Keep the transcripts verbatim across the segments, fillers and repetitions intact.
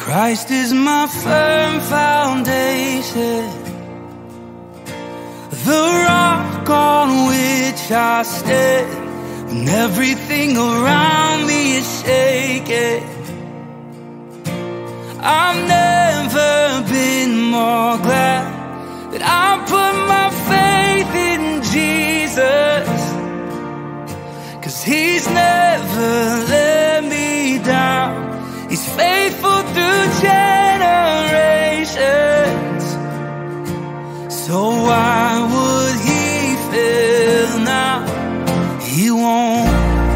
Christ is my firm foundation, the rock on which I stand. When everything around me is shaking, I've never been more glad that I put my faith in Jesus, 'cause He's never let me down. He's faithful through generations. So why would He fail now? He won't.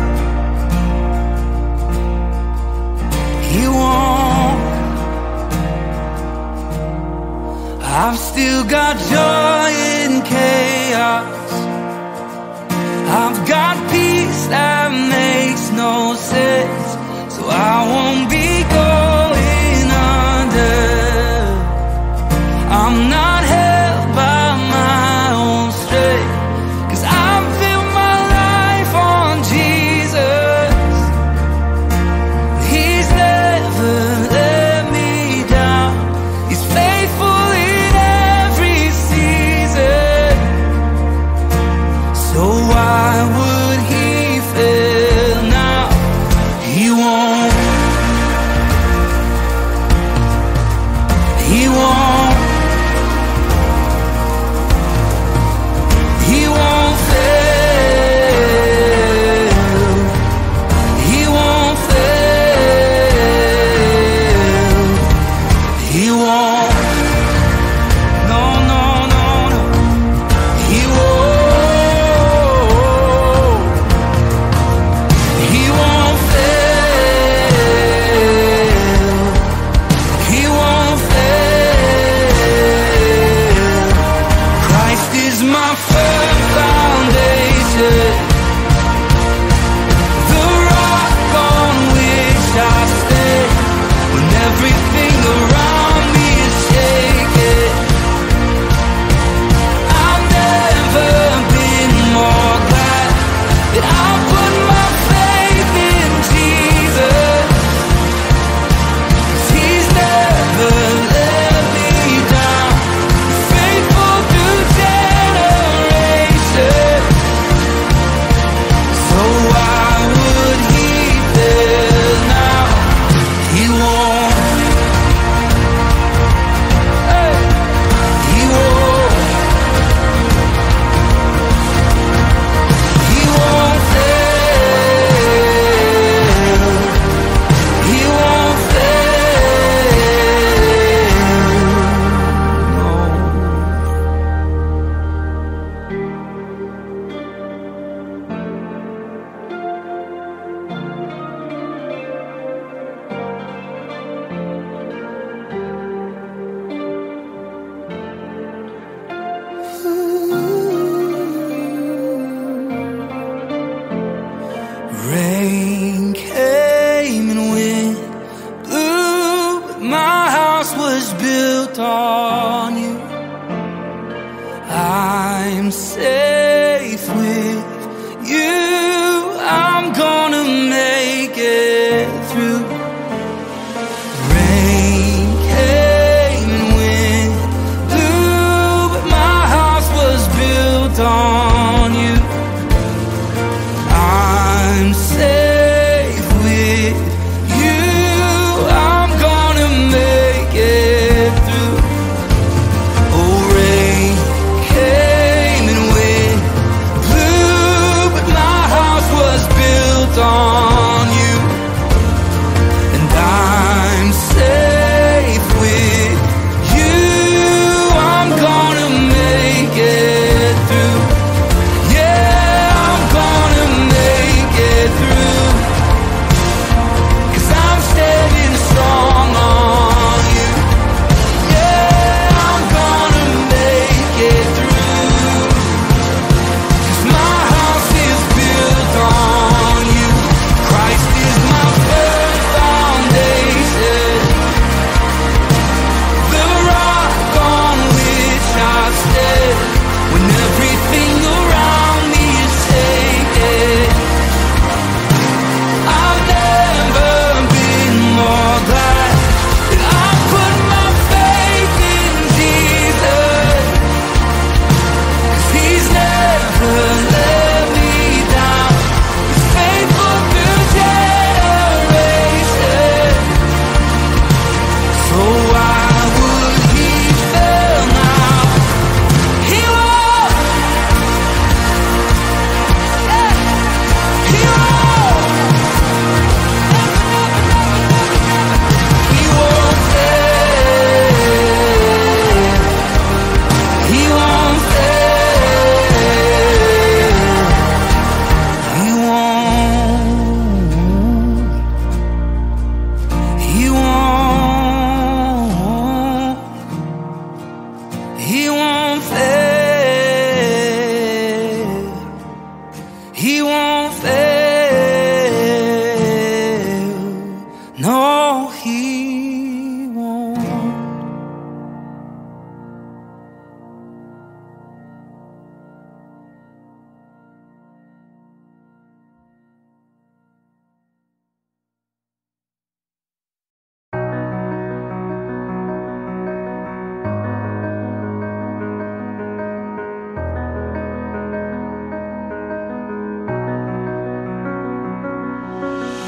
He won't. I've still got joy in chaos. I've got peace that makes no sense. So I won't be going under. I'm not held by my own strength, 'cause I've built my life on Jesus. He's never let me down. He's faithful in every season. So why would He fail now? He won't. He won't. He won't fail. He won't fail. He won't. No, no, no, no. He won't. He won't fail. He won't fail. Christ is my firm foundation, the rock on which I stand. When everything around me is shaking, I've never been more glad that I put my faith in Jesus, 'cause He's never let me down. He's faithful through generations. So why would He fail now? He won't.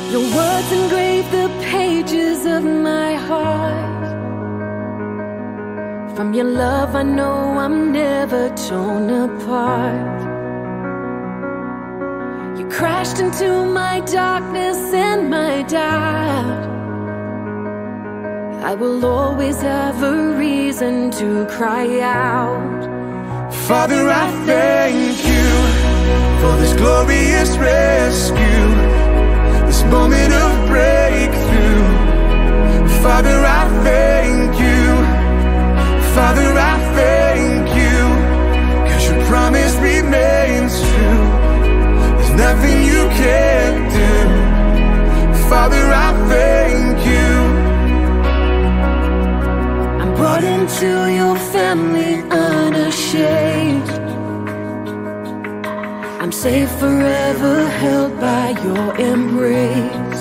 Your words engrave the pages of my heart. From your love I know I'm never torn apart. You crashed into my darkness and my doubt. I will always have a reason to cry out. Father, I thank you for this glorious rescue, this moment of breakthrough. Father, I thank you. Father, I thank you, 'cause your promise remains true. There's nothing you can't do. Father, I thank you. I'm brought into your family unashamed. I'm safe forever, held by your embrace.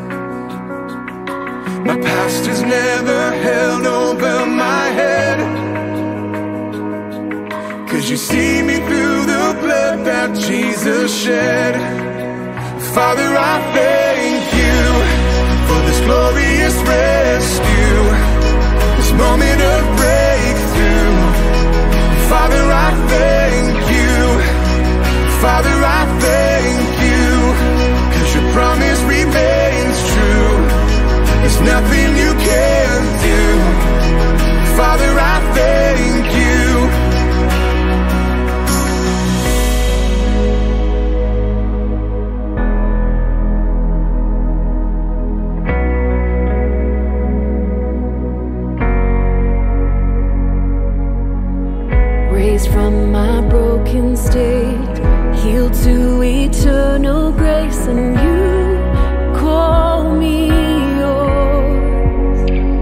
My past is never held over my head, 'cause you see me through the blood that Jesus shed. Father, I thank you for this glorious rescue, this moment of breakthrough. Father, I thank you. Father, I thank you, 'cause your promise remains true. There's nothing you can't do. Father, I thank you. Raised from my broken state, healed to eternal grace, and you call me yours.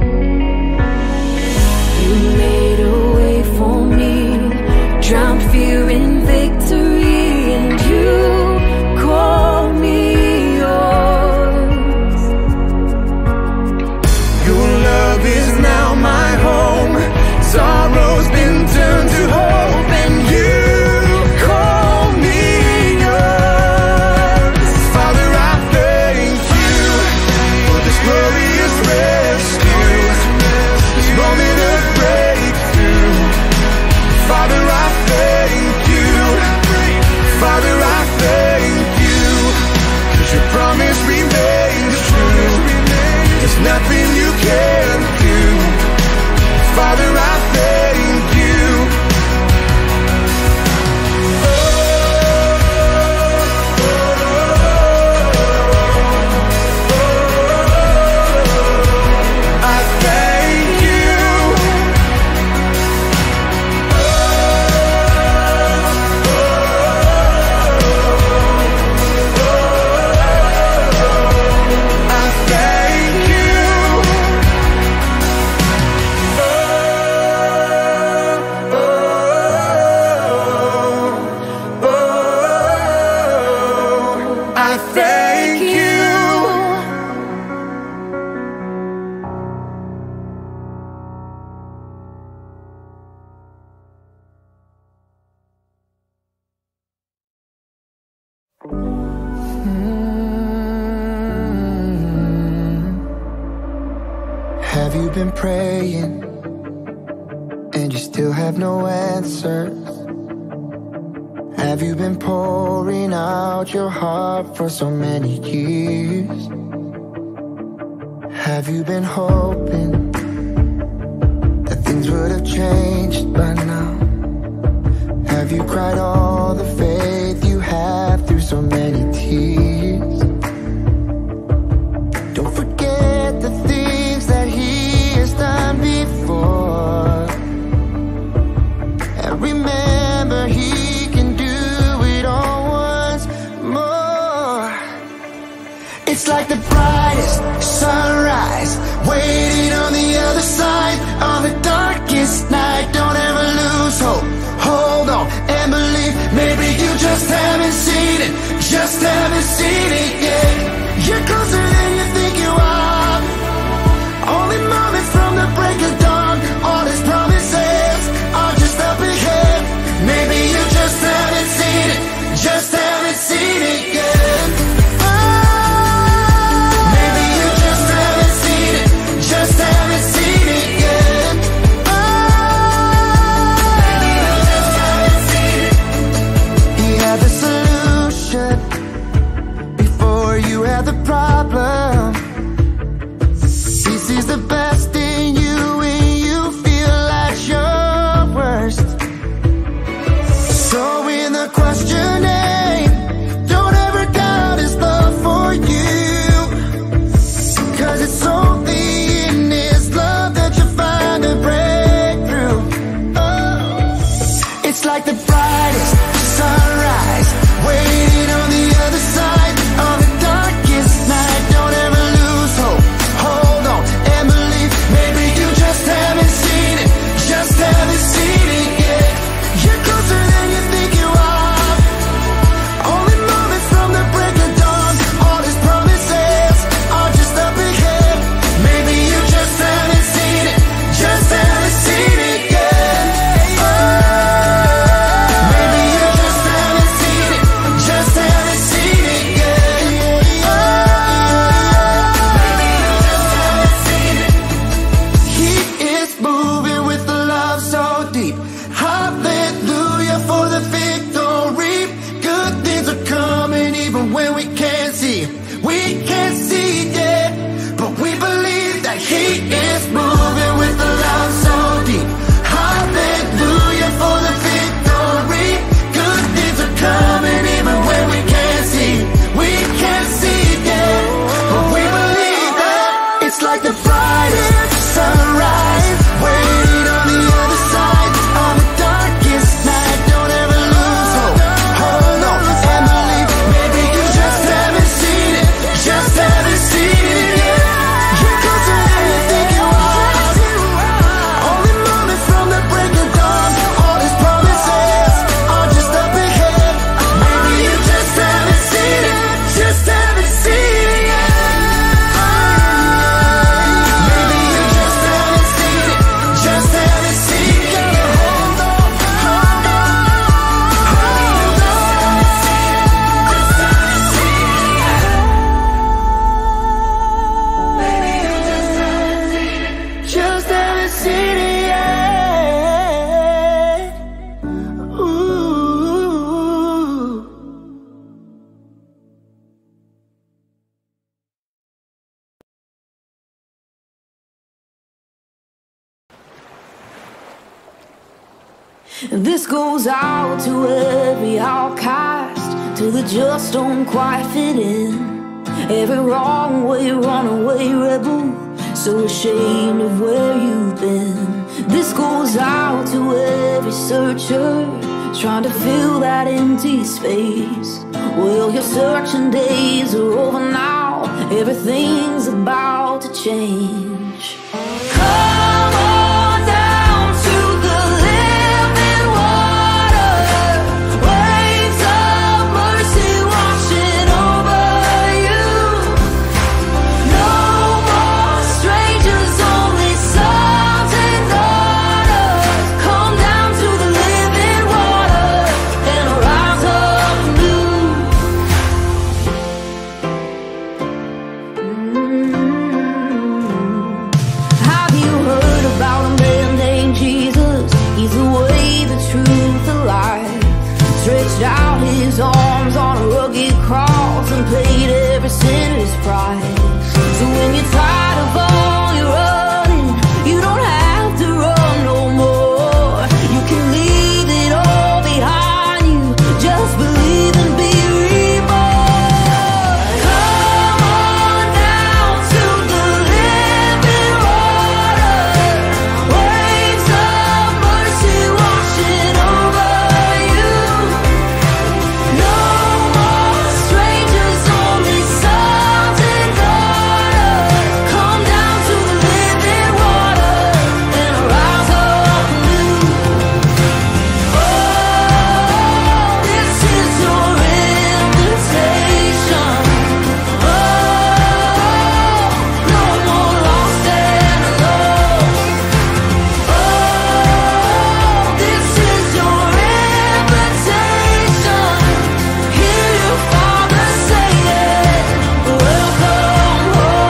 You made a way for me, drowned fear in victory, and you call me yours. Your love is now my home. Sorrow's been turned to hope, and you call me yours. Father, I thank you for this glorious rescue, this moment of breakthrough. Father, I thank you. Father, I thank you, 'cause your promise remains true. There's nothing you can't do. Father, I thank you. Oh, oh, oh, oh, I thank you. Oh, oh, oh, I thank you. I thank you. Have you been praying and you still have no answers? Have you been pouring out your heart for so many years? Have you been hoping that things would have changed by now? Have you cried all the faith you have through so many tears? Don't forget the things that he has done before, and remember he can do it all once more. It's like the brightest sunrise waiting on the other side of the darkest night. Don't ever lose hope. Hold on and believe. Maybe you just haven't seen it, just haven't seen it yet. You're closer than you think you are. Only moments from the break of dawn. All his promises are just up ahead. Maybe you just haven't seen it, just haven't seen it yet. Oh, This goes out to every outcast, to the just don't quite fit in. Every wrong way, runaway rebel, so ashamed of where you've been. This goes out to every searcher, trying to fill that empty space. Well, your searching days are over now, everything's about to change. Come on down to the living water, waves of mercy washing over you. No more strangers, only sons and daughters. Come down to the living water and rise up new. Have you heard about a man named Jesus? He's the way, the truth, the life. Stretched out his arms on a rugged cross and paid every sinner's price. So when you're tired of all your running, you don't have to run no more. You can leave it all behind you, just believe and be reborn. Come on down to the living water, waves of mercy washing over you. No more strangers, only sons and daughters. Come down to the living water and rise up new. Oh, this is your invitation. Oh, no more lost and alone. Oh, this is your invitation. Hear your Father say it. Welcome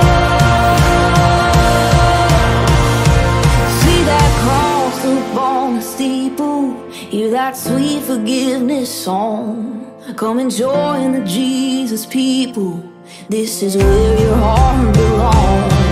home. See that cross up on the steeple, hear that sweet forgiveness song. Come and join the Jesus people. This is where your heart belongs.